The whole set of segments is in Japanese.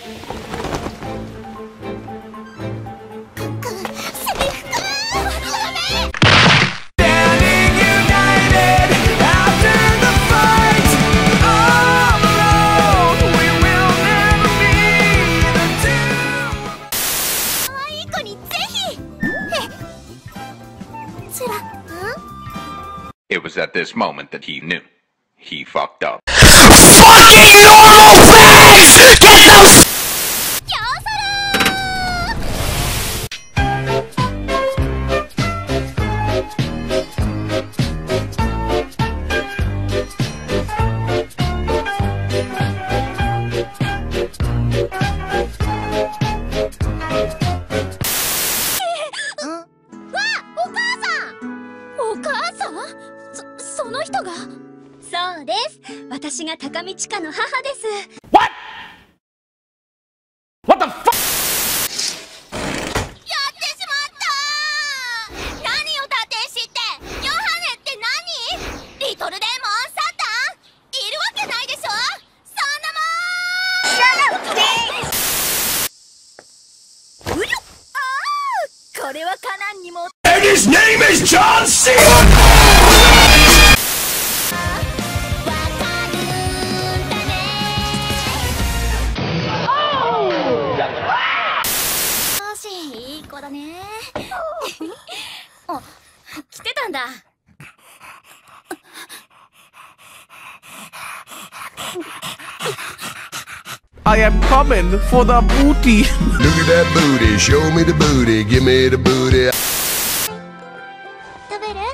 It was at this moment that he knew. He fucked up. Fucking normal face! Get those! その人が？そうです。私が高見千佳の母です。 What? What the fuck? やってしまった。何を立てしてヨハネって何？リトルデーモンサタンいるわけないでしょ。そんなもん。うりょ。ああ、これはカナンにも。 And his name is John C. I am coming for the booty. Look at that booty, show me the booty, give me the booty. 食べる？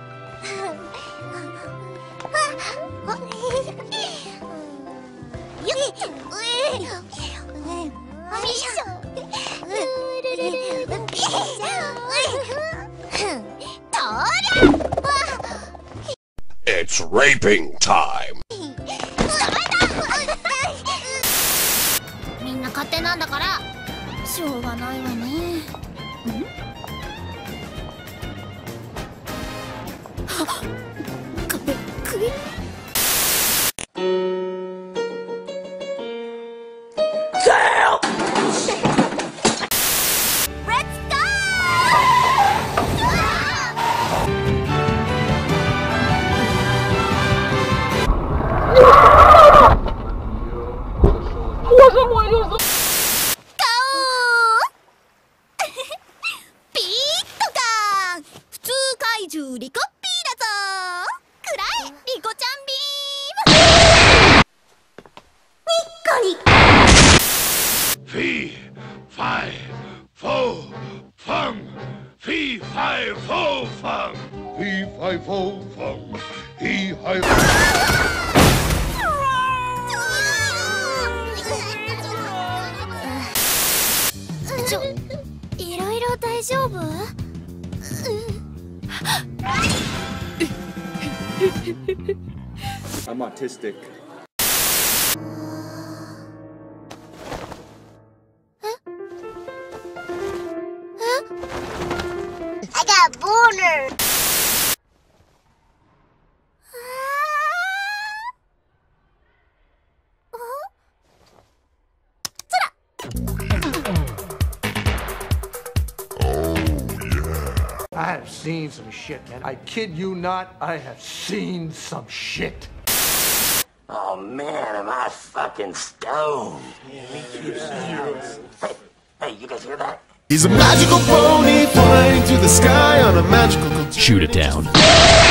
It's raping time. みんな勝手なんだからしょうがないわね。はっ、壁首。リコッピーだぞ。くらえリコちゃんビーム。にっこり。 フィー、ファイ、フォー、ファン。フィー、ファイ、フォー、ファン。フィー、ファイ、フォー、ファン。フィー、ファイ、フォー。いろいろ大丈夫？ I'm autistic. I got a boner. I have seen some shit, man. I kid you not, I have seen some shit. Oh man, am I fucking stoned. Hey, you guys hear that? He's a magical pony flying through the sky on a magical... Shoot it down.